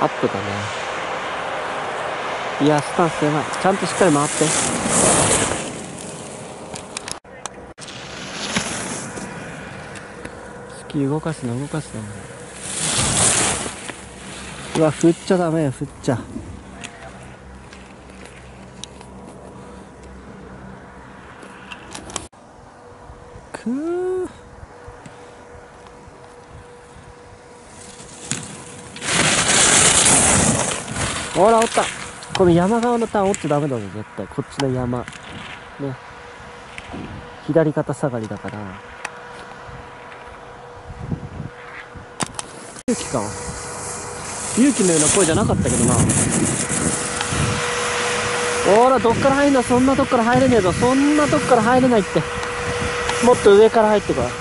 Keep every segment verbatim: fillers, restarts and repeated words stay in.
アップだね。いや、スタンスやばい。ちゃんとしっかり回って。スキー動かすの動かすの。うわ、振っちゃダメよ、振っちゃ。くー。ほら、折った。この山側のターン折っちゃダメだぞ、絶対。こっちの山。ね。左肩下がりだから。勇気か。勇気のような声じゃなかったけどな。ほら、どっから入んの？そんなとこから入れねえぞ。そんなとこから入れないって。もっと上から入ってこい。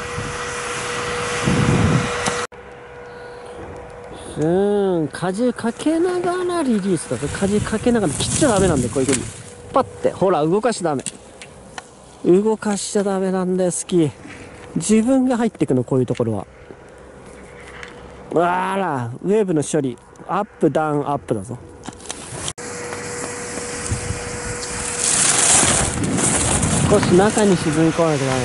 うーん、荷重かけながらリリースだぞ。荷重かけながら切っちゃダメなんで、こういう風に。パッて、ほら、動かしちゃダメ。動かしちゃダメなんだよ、スキー。自分が入ってくの、こういうところは。あら、ウェーブの処理。アップ、ダウン、アップだぞ。少し中に沈み込まないとダメ。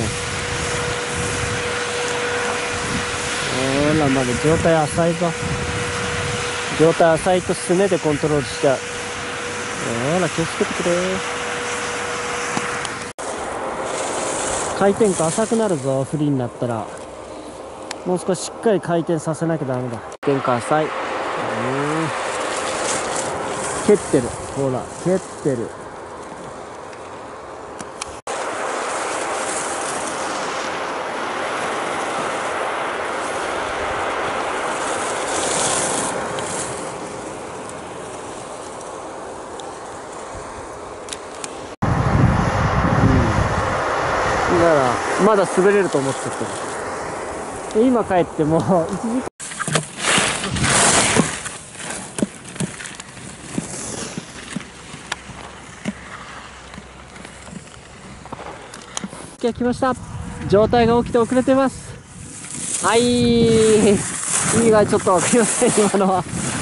ほら、まだ状態浅いぞ。状態浅いとすねでコントロールしちゃう。ほら、気をつけてくれ。回転下浅くなるぞ、フリーになったら。もう少ししっかり回転させなきゃダメだ。回転下浅い。蹴ってる。ほら、蹴ってる。だからまだ滑れると思っちゃってる。今帰ってもういちじかん。来ました。状態が起きて遅れてます。はい、意味がちょっと分かりません、今のは。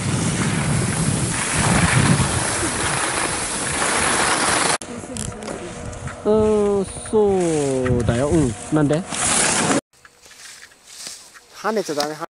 うーん、そうだよ。うん、なんで跳ねちゃダメ。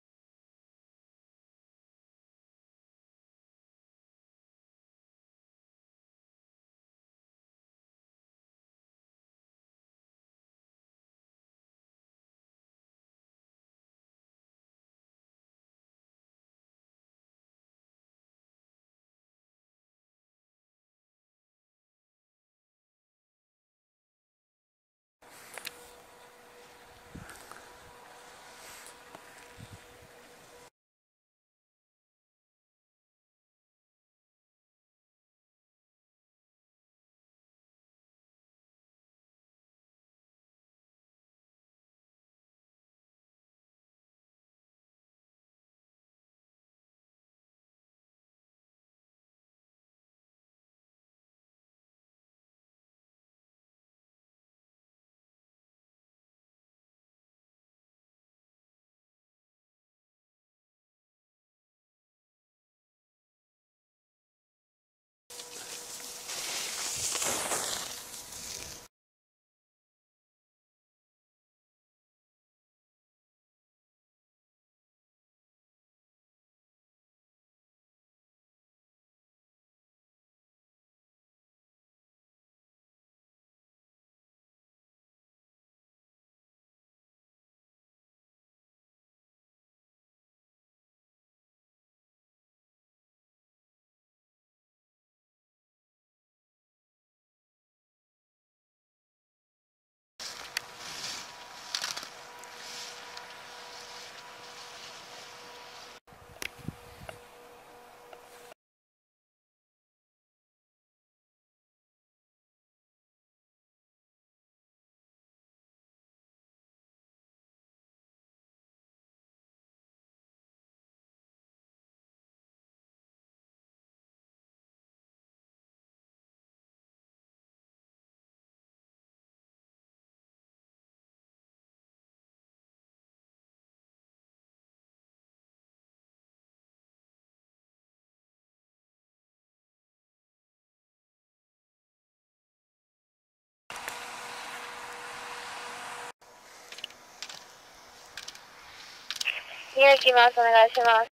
次行きます。お願いします。